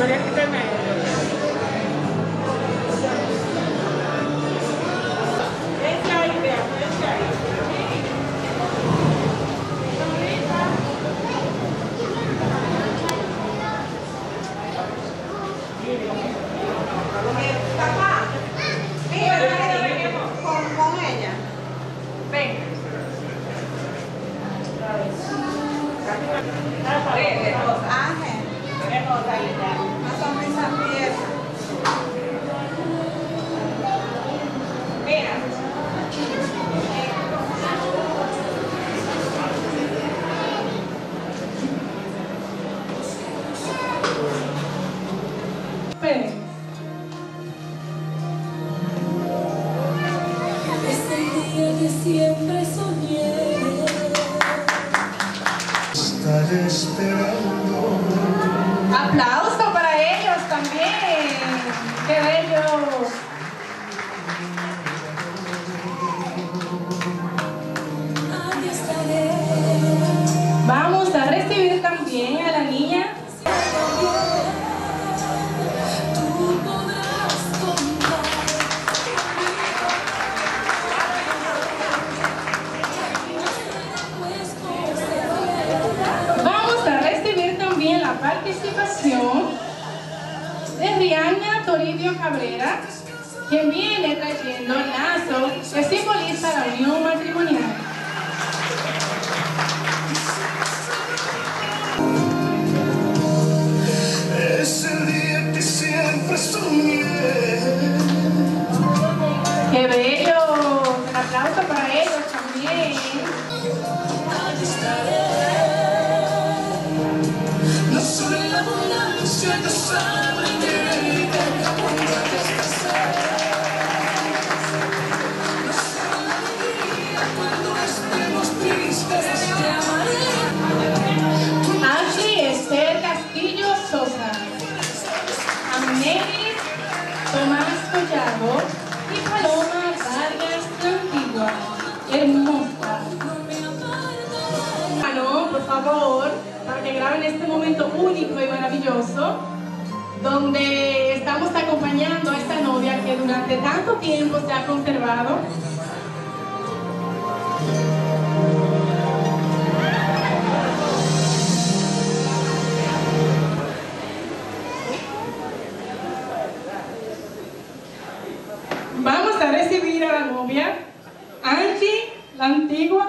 Siempre soñé estar esperando. Aplauso para ellos también. Qué bello. Ahí estaré. Vamos a recibir también a la niña. Participación de Rihanna Toribio Cabrera, quien viene trayendo el lazo que simboliza la unión matrimonial. Es el día que siempre soñé. ¡Qué bello! Un aplauso para ellos también. Ashley Esther Castillo Sosa, Amneris Tomás Collado y Paloma Vargas Antigua. Hermosa. Bueno, por favor, para que graben este momento único y maravilloso, donde estamos acompañando a esta novia que durante tanto tiempo se ha conservado. Vamos a recibir a la novia, Angie, la Antigua.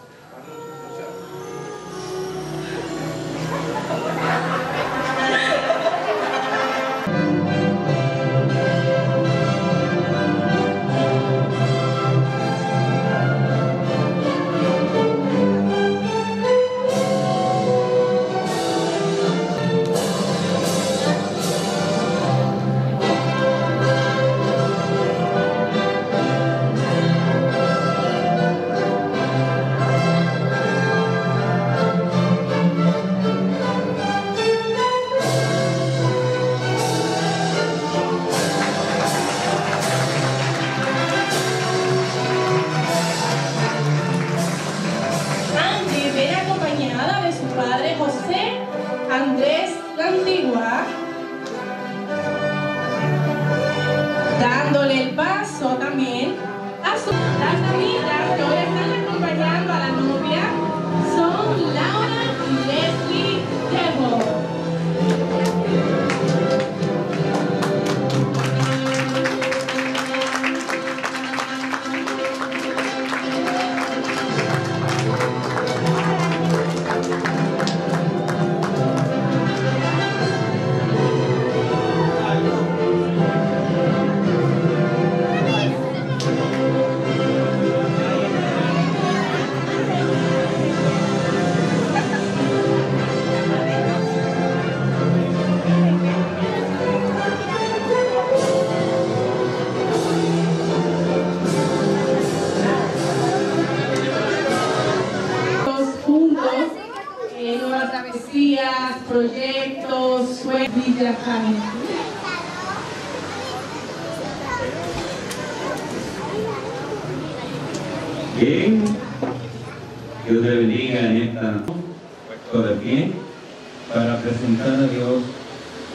Andrés la Antigua, dándole el paso también a las amigas que hoy están acompañando a la novia son Laura y Leslie Diego. Proyectos, sueños, Villa Jaime. Bien, Dios te bendiga en esta puesto de pie para presentar a Dios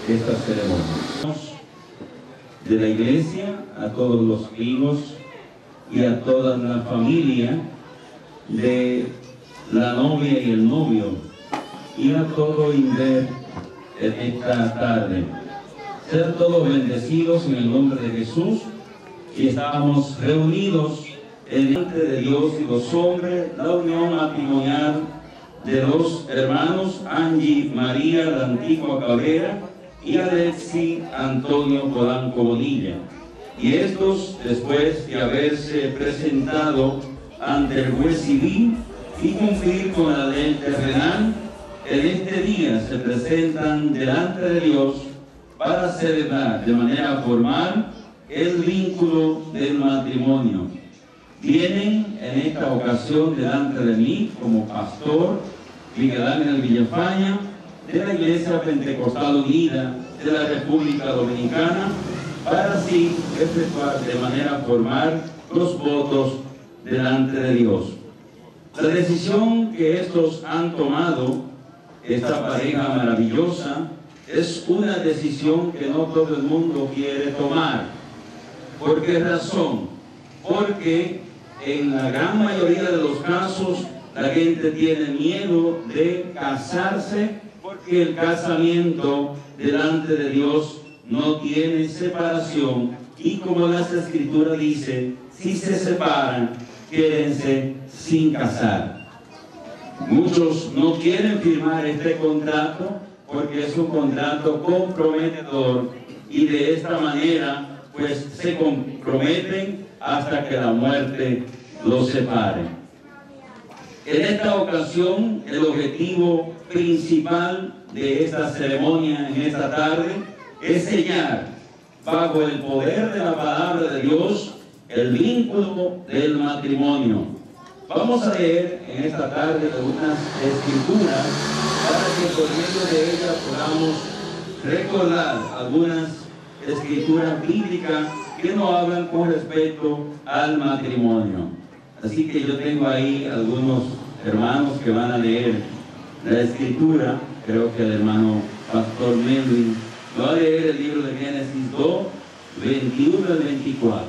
esta ceremonia. De la iglesia, a todos los amigos y a toda la familia de la novia y el novio, y a todo Inver en esta tarde. Sean todos bendecidos en el nombre de Jesús, y estamos reunidos delante de Dios y los hombres, la unión matrimonial de los hermanos Angie María la Antigua Cabrera y Alexi Antonio Polanco Bonilla. Y estos, después de haberse presentado ante el juez civil y cumplir con la ley terrenal, en este día se presentan delante de Dios para celebrar de manera formal el vínculo del matrimonio. Vienen en esta ocasión delante de mí como pastor Miguel Ángel Villafaña de la Iglesia Pentecostal Unida de la República Dominicana, para así efectuar de manera formal los votos delante de Dios. La decisión que estos han tomado, esta pareja maravillosa, es una decisión que no todo el mundo quiere tomar. ¿Por qué razón? Porque en la gran mayoría de los casos la gente tiene miedo de casarse, porque el casamiento delante de Dios no tiene separación, y como las Escrituras dicen, si se separan, quédense sin casar. Muchos no quieren firmar este contrato porque es un contrato comprometedor, y de esta manera pues se comprometen hasta que la muerte los separe. En esta ocasión, el objetivo principal de esta ceremonia en esta tarde es sellar, bajo el poder de la palabra de Dios, el vínculo del matrimonio. Vamos a leer en esta tarde algunas escrituras para que por medio de ellas podamos recordar algunas escrituras bíblicas que nos hablan con respecto al matrimonio. Así que yo tengo ahí algunos hermanos que van a leer la escritura. Creo que el hermano Pastor Melvin va a leer el libro de Génesis 2, 21 al 24.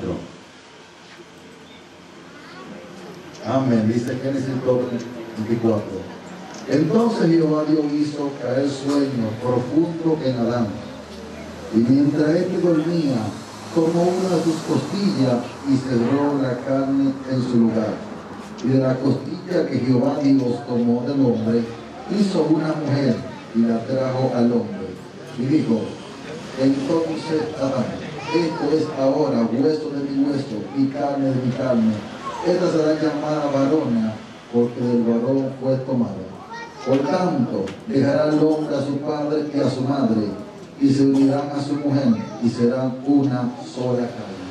Amén. Dice Génesis 2, 24. Entonces Jehová Dios hizo caer sueño profundo en Adán, y mientras éste dormía, tomó una de sus costillas y cerró la carne en su lugar. Y de la costilla que Jehová Dios tomó del hombre, hizo una mujer y la trajo al hombre. Y dijo, entonces Adán, esto es ahora hueso de mi hueso y carne de mi carne. Esta será llamada varona, porque del varón fue tomada. Por tanto, dejará el hombre a su padre y a su madre, y se unirán a su mujer, y serán una sola carne.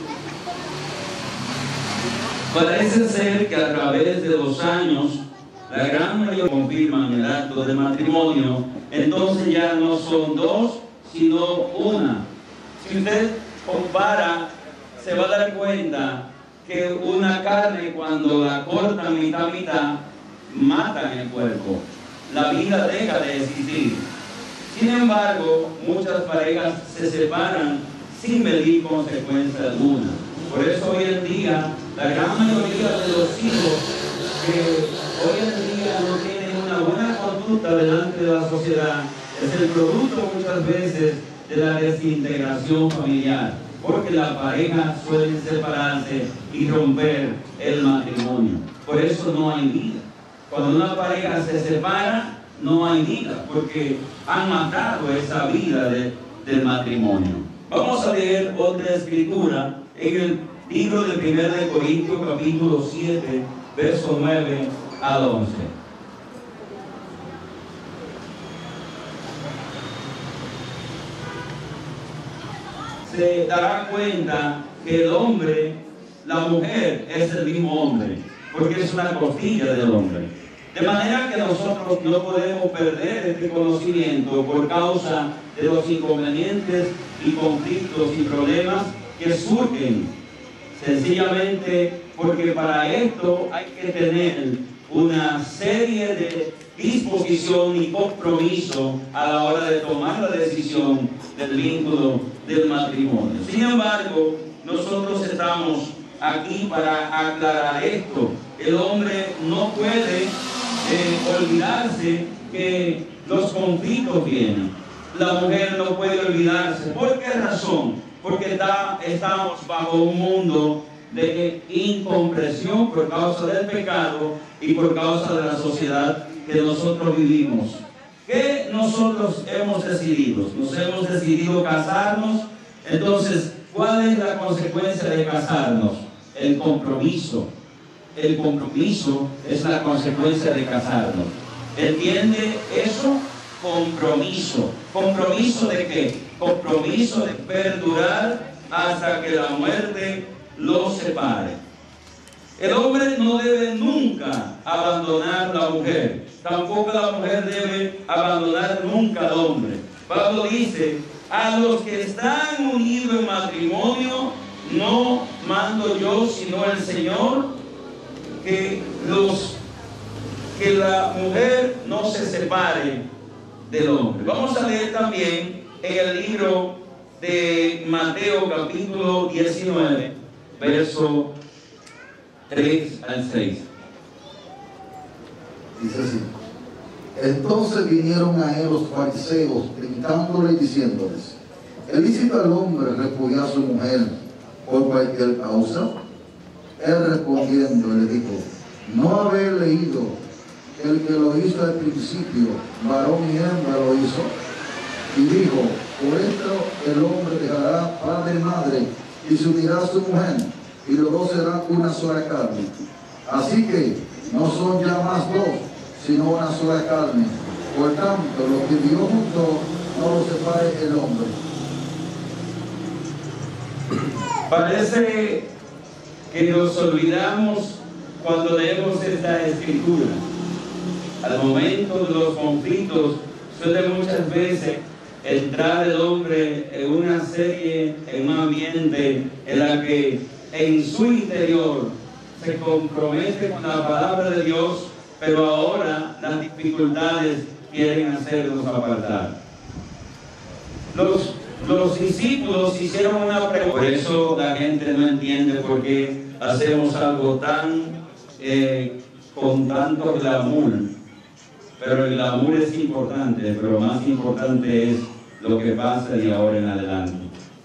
Parece ser que a través de los años, la gran mayoría confirman el acto de matrimonio. Entonces ya no son dos, sino una. Si usted compara, se va a dar cuenta que una carne, cuando la cortan mitad a mitad, mata en el cuerpo. La vida deja de existir. Sin embargo, muchas parejas se separan sin medir consecuencia alguna. Por eso hoy en día, la gran mayoría de los hijos que hoy en día no tienen una buena conducta delante de la sociedad, es el producto muchas veces de la desintegración familiar, porque las parejas suelen separarse y romper el matrimonio. Por eso no hay vida. Cuando una pareja se separa, no hay vida, porque han matado esa vida del matrimonio. Vamos a leer otra escritura en el libro de 1 Corintios capítulo 7, versos 9 al 11. Se dará cuenta que el hombre, la mujer, es el mismo hombre, porque es una costilla del hombre. De manera que nosotros no podemos perder este conocimiento por causa de los inconvenientes y conflictos y problemas que surgen. Sencillamente porque para esto hay que tener una serie de disposición ni compromiso a la hora de tomar la decisión del vínculo del matrimonio. Sin embargo, nosotros estamos aquí para aclarar esto. El hombre no puede olvidarse que los conflictos vienen. La mujer no puede olvidarse. ¿Por qué razón? Porque estamos bajo un mundo de incomprensión por causa del pecado y por causa de la sociedad que nosotros vivimos. ¿Qué nosotros hemos decidido? Nos hemos decidido casarnos. Entonces, ¿cuál es la consecuencia de casarnos? El compromiso. El compromiso es la consecuencia de casarnos. ¿Entiende eso? Compromiso. ¿Compromiso de qué? Compromiso de perdurar hasta que la muerte los separe. El hombre no debe nunca abandonar a la mujer. Tampoco la mujer debe abandonar nunca al hombre. Pablo dice, a los que están unidos en matrimonio, no mando yo, sino el Señor, que la mujer no se separe del hombre. Vamos a leer también en el libro de Mateo capítulo 19, verso 3 al 6. Dice así: entonces vinieron a él los fariseos, tentándole y diciéndoles, ¿es lícito al hombre repudiar a su mujer por cualquier causa? Él respondiendo le dijo, ¿no habéis leído que el que lo hizo al principio, varón y hembra lo hizo? Y dijo, por esto el hombre dejará padre y madre y se unirá a su mujer, y los dos serán una sola carne. Así que no son ya más dos, sino una sola carne. Por tanto, lo que Dios juntó, no lo separe el hombre. Parece que nos olvidamos cuando leemos esta escritura. Al momento de los conflictos suele muchas veces entrar el hombre en una serie, en un ambiente en la que en su interior se compromete con la palabra de Dios, pero ahora las dificultades quieren hacernos apartar. Los discípulos hicieron una pregunta. Por eso la gente no entiende por qué hacemos algo con tanto glamour. Pero el glamour es importante, pero más importante es lo que pasa de ahora en adelante.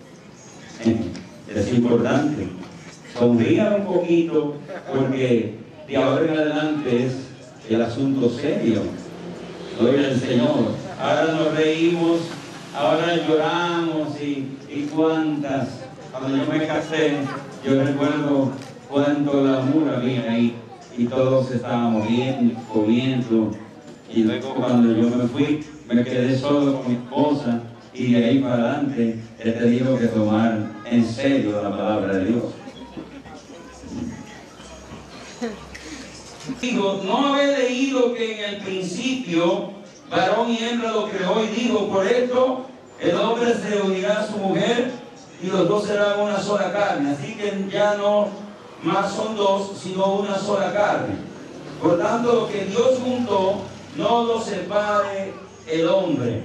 Es importante. Sonrían un poquito, porque de ahora en adelante es el asunto serio. Gloria al Señor. Ahora nos reímos, ahora lloramos y cuántas. Cuando yo me casé, yo recuerdo cuánto glamour había ahí y todos estábamos bien, comiendo. Y luego cuando yo me fui, me quedé solo con mi esposa y de ahí para adelante he tenido que tomar en serio la palabra de Dios. Digo, no había leído que en el principio varón y hembra lo creó y dijo, por esto el hombre se unirá a su mujer y los dos serán una sola carne. Así que ya no más son dos, sino una sola carne. Por tanto, lo que Dios juntó, no lo separe el hombre.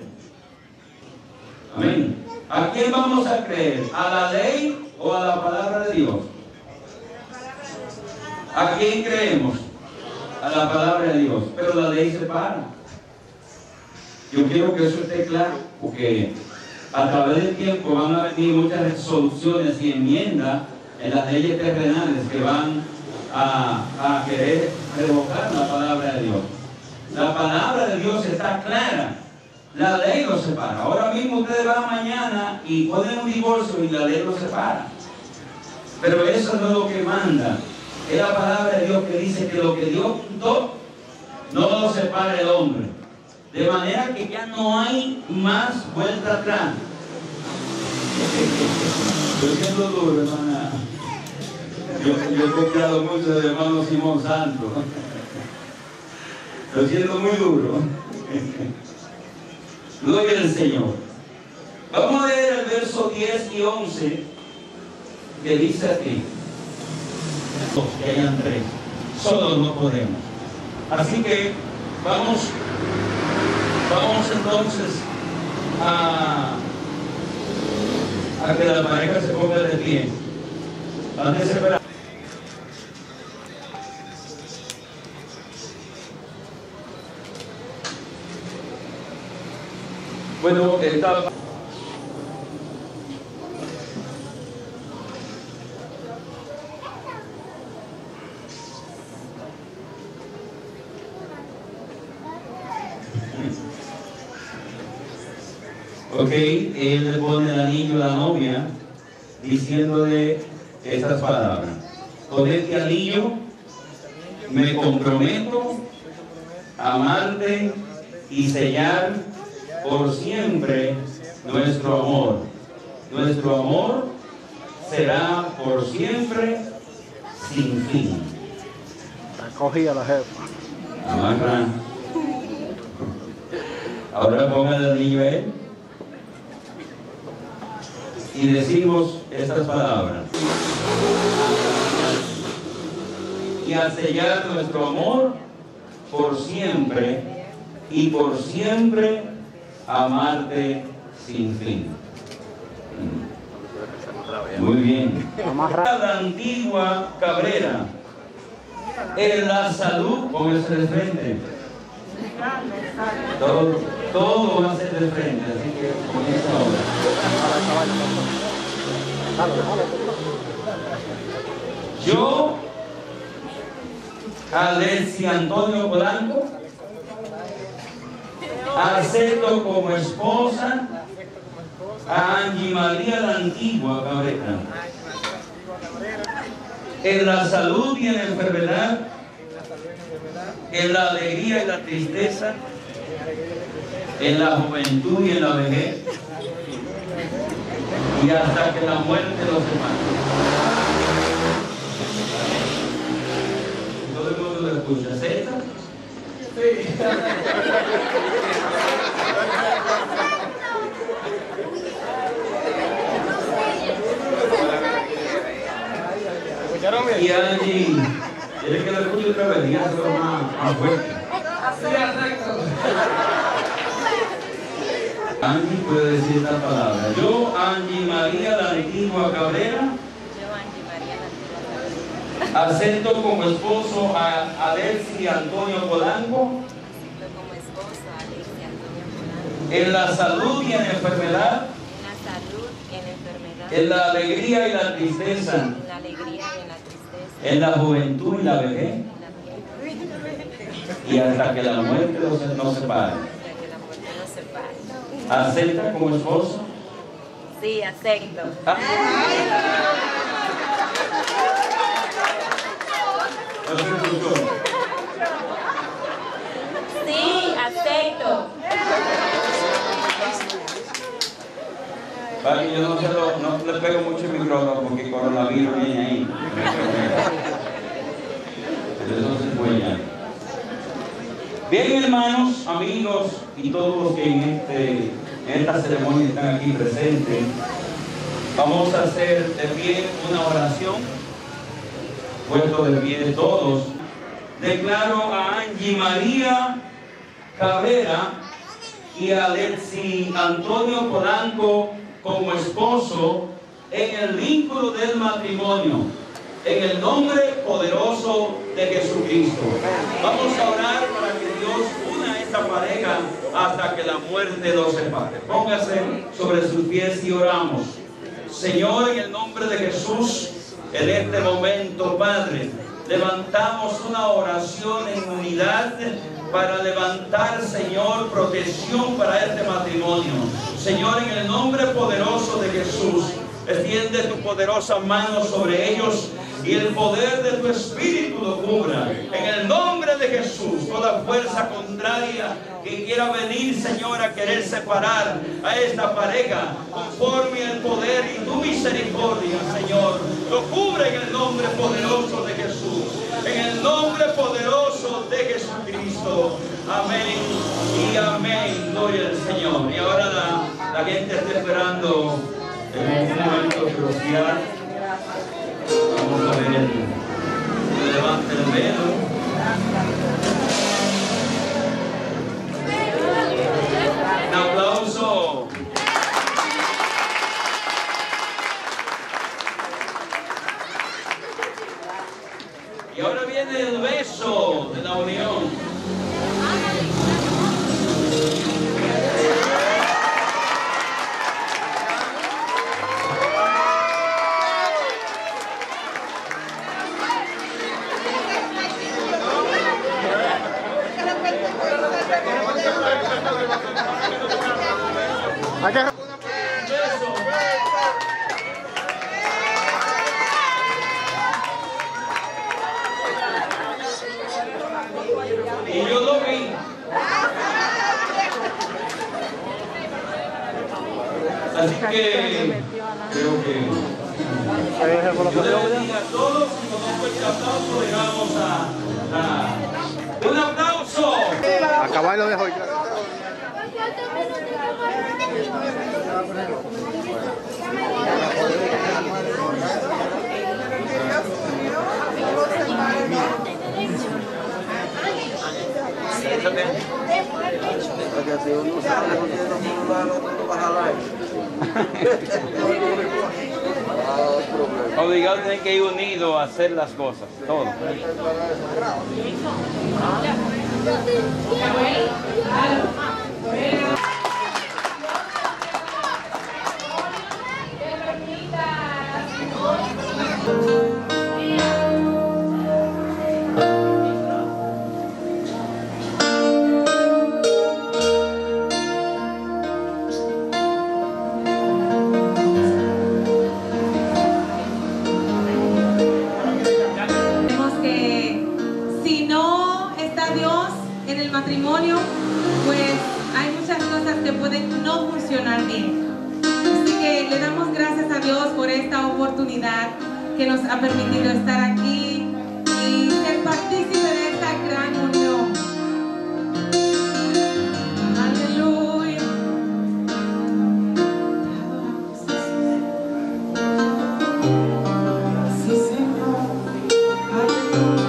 Amén. ¿A quién vamos a creer? ¿A la ley o a la palabra de Dios? ¿A quién creemos? A la palabra de Dios. Pero la ley separa. Yo quiero que eso esté claro, porque a través del tiempo van a venir muchas resoluciones y enmiendas en las leyes terrenales que van a querer revocar la palabra de Dios. La palabra de Dios está clara. La ley lo separa. Ahora mismo ustedes van mañana y ponen un divorcio y la ley lo separa. Pero eso no es lo que manda. Es la palabra de Dios que dice que lo que Dios juntó, no lo separa el hombre. De manera que ya no hay más vuelta atrás. Estoy siendo duro, hermana. Yo he copiado mucho del hermano Simón Santos. Estoy siendo muy duro. Gloria al Señor. Vamos a leer el verso 10 y 11 que dice aquí. Que hayan tres. Solos no podemos. Así que Vamos entonces a que la pareja se ponga de pie. Antes de esperar. Bueno, está... Ok, él le pone el anillo a la novia diciéndole estas palabras: con este anillo me comprometo a amarte y sellar por siempre nuestro amor. Nuestro amor será por siempre sin fin. Cogía la jefa. Amarra. Ahora ponga el anillo a él y decimos estas palabras: y a sellar nuestro amor por siempre, y por siempre amarte sin fin. Muy bien. La antigua Cabrera, en la salud, póngase de frente. Todo va a ser de frente, así que comienza ahora. Yo, Alexi Antonio Polanco, acepto como esposa a Angie María la Antigua Cabrera, en la salud y en la enfermedad, en la alegría y la tristeza, en la juventud y en la vejez, y hasta que la muerte los separe. Todo el mundo lo escucha, ¿acepta? Sí. Y Angie, ¿quieres que lo escuche otra vez? Dígaselo más fuerte. Angie puede decir esta palabra: yo, Angie María la Antigua Cabrera, acepto como esposo a Alexi Antonio Polanco, en la salud y en la enfermedad, en la alegría y la tristeza, en la juventud y la vejez, y hasta que la muerte nos separe. ¿Acepta como esposo? Sí, acepto. ¿No se escuchó? Sí, acepto. Vale, yo no le pego mucho el micrófono porque el coronavirus viene ahí. Entonces no se puede ya. Bien, hermanos, amigos y todos los que en esta ceremonia están aquí presentes, vamos a hacer de pie una oración, puesto de pie todos. Declaro a Angie María Cabrera y a Alexi Antonio Polanco como esposo en el vínculo del matrimonio, en el nombre poderoso de Jesucristo. Vamos a orar para que Dios una a esta pareja hasta que la muerte los separe. Póngase sobre sus pies y oramos. Señor, en el nombre de Jesús, en este momento, Padre, levantamos una oración en unidad para levantar, Señor, protección para este matrimonio. Señor, en el nombre poderoso de Jesús, extiende tu poderosa mano sobre ellos y el poder de tu Espíritu lo cubra. En el nombre de Jesús, toda fuerza contraria que quiera venir, Señor, a querer separar a esta pareja, conforme el poder y tu misericordia, Señor, lo cubre en el nombre poderoso de Jesús. En el nombre poderoso de Jesucristo. Amén y amén. Gloria al Señor. Y ahora la gente está esperando en un momento crucial. Vamos a ver. Levante el velo. Así que creo que Dios les bendiga a todos y con un fuerte aplauso le damos a un aplauso. Acabar lo dejo. Obligado tienen que ir unidos a hacer las cosas, todo. Matrimonio, pues hay muchas cosas que pueden no funcionar bien. Así que le damos gracias a Dios por esta oportunidad que nos ha permitido estar aquí y ser partícipe de esta gran unión. Aleluya. Sí, Señor. Aleluya.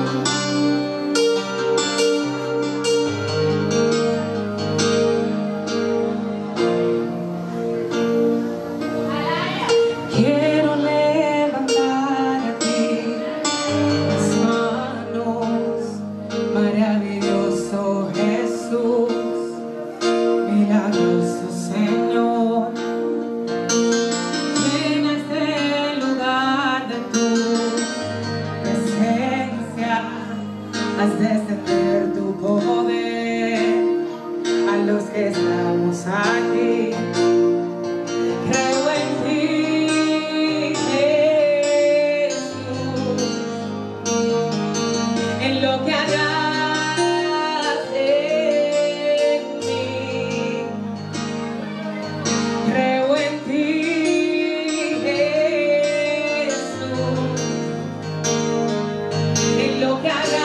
Haz descender tu poder a los que estamos aquí. Creo en ti, Jesús, en lo que harás en mí. Creo en ti, Jesús, en lo que harás.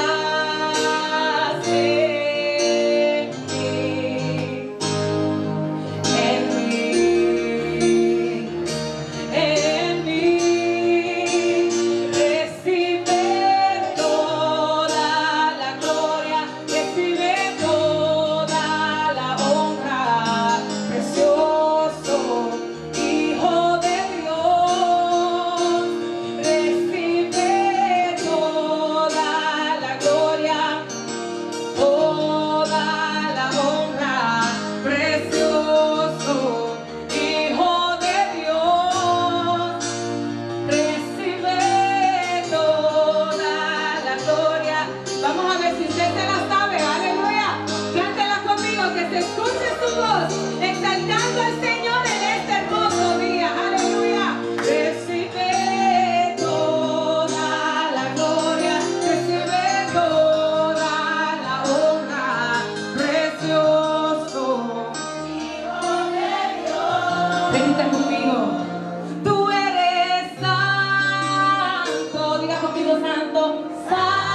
Exaltando al Señor en este hermoso día, aleluya. Recibe toda la gloria, recibe toda la honra, precioso Hijo de Dios. Repita conmigo. Tú eres santo, diga conmigo santo, santo.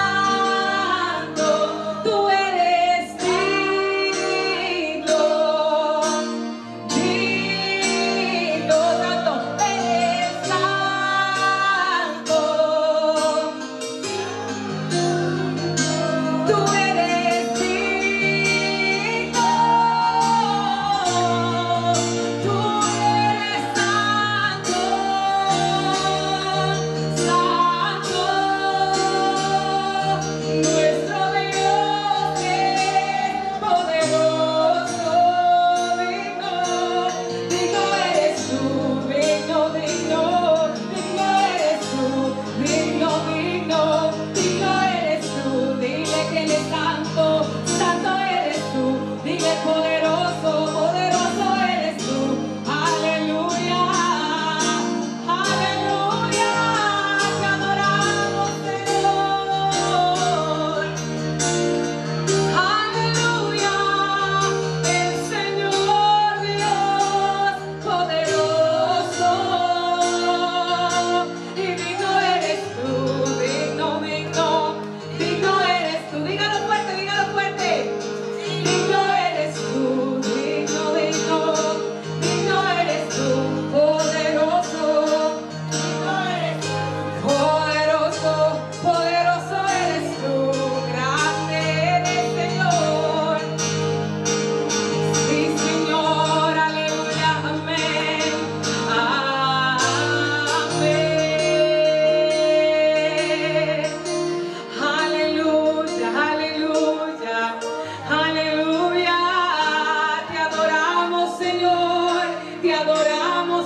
Tú eres santo.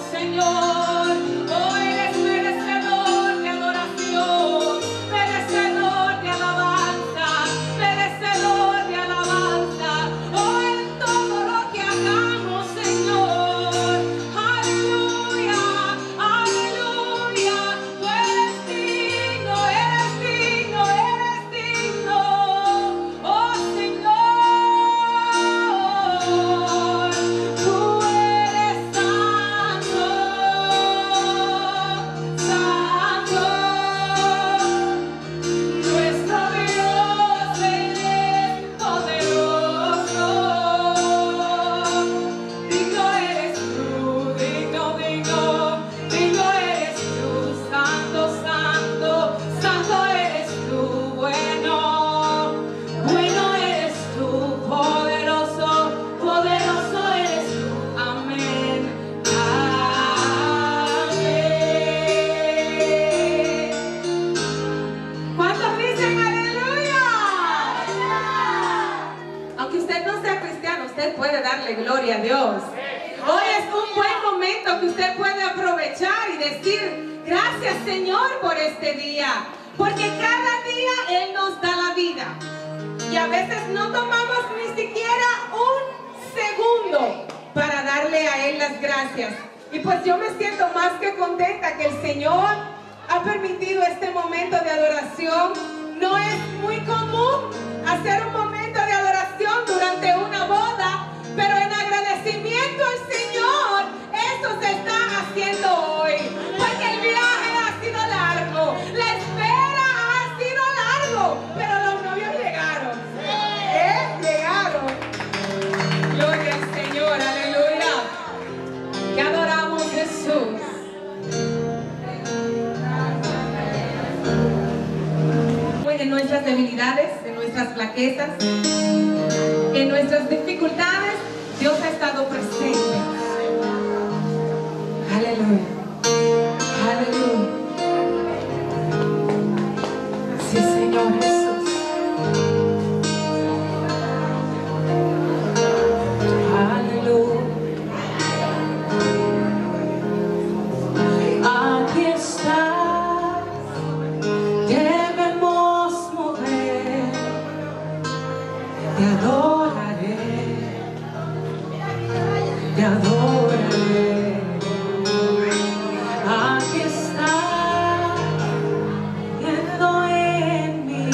Señor. Oh, eres merecedor de adoración, merecedor de alabanza, merecedor de alabanza. Oh, en todo lo que hagamos, Señor. Aleluya, aleluya. Tú eres digno, eres digno, eres digno. Oh, Señor, tú eres santo, santo. Nuestro Dios es poderoso. Digno eres tú, digno, digno, digno eres tú, santo, santo, santo eres tú, bueno, bueno eres tú, poderoso, poderoso eres tú, amén, amén. ¿Cuántos dicen aleluya? Aunque usted no sea cristiano, usted puede darle gloria a Dios. Hoy es un buen momento que usted puede aprovechar y decir gracias, Señor, por este día, porque cada día Él nos da la vida y a veces no tomamos ni siquiera un segundo para darle a Él las gracias. Y pues yo me siento más que contenta que el Señor ha permitido este momento de adoración. No es muy común hacer un momento de adoración durante una boda, pero en agradecimiento al Señor, esto se está haciendo hoy. Porque el viaje ha sido largo, la espera ha sido largo, pero los novios llegaron. Llegaron. Gloria al Señor, aleluya. Que adoramos Jesús. En nuestras debilidades, en nuestras flaquezas, en nuestras dificultades, Dios ha estado presente. Aleluya, aleluya. Sí, Señor Jesús. Aleluya. Aquí está. Debemos mover, te adoraré, te adoraré. Aquí estás, viendo en mí,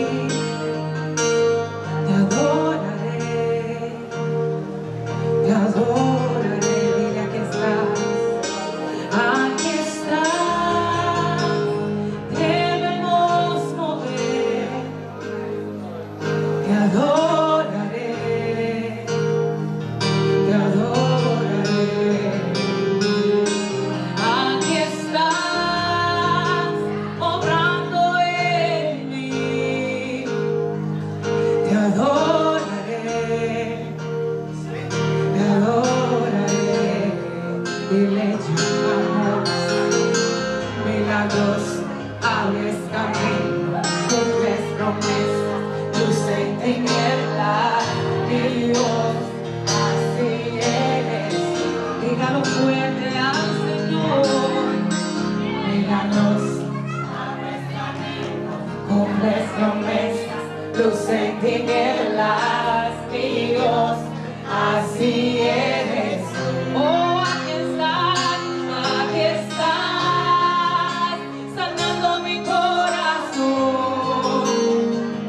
te adoraré, te adoraré. Dile, aquí estás, aquí estás. Debemos mover, te adoraré, te adoraré. Aquí estás, obrando en mí, te adoraré, te adoraré. Dile, llamamos milagros, abres camino, cumples promesas, luz en tinieblas, mi Dios, así eres. Dígalo fuerte al Señor. Milagros, abres camino, cumples promesas, luz en tinieblas, mi Dios, así eres. Oh, aquí estás, sanando mi corazón.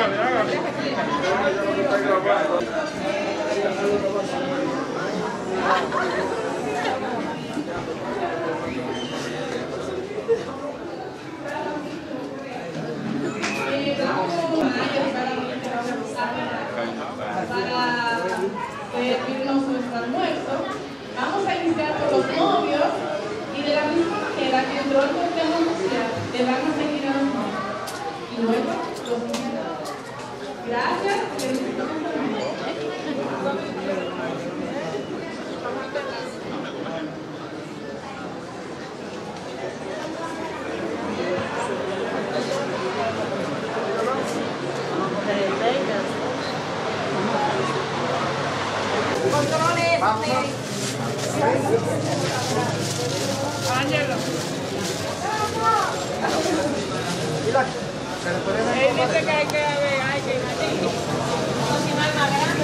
Para servirnos nuestro almuerzo, vamos a iniciar por los novios y de la misma manera que entró el cortejo nupcial, le van a seguir a los novios y luego los invitados. Gracias. Ángelo. Él dice que hay que cocinar más grande.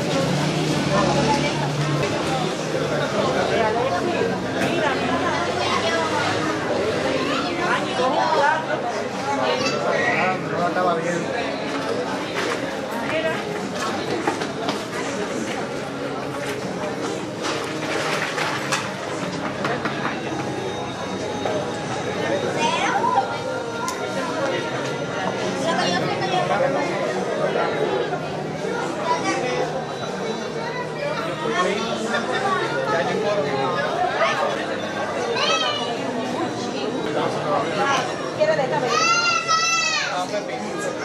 No estaba bien. ¿Quiere de esta vez?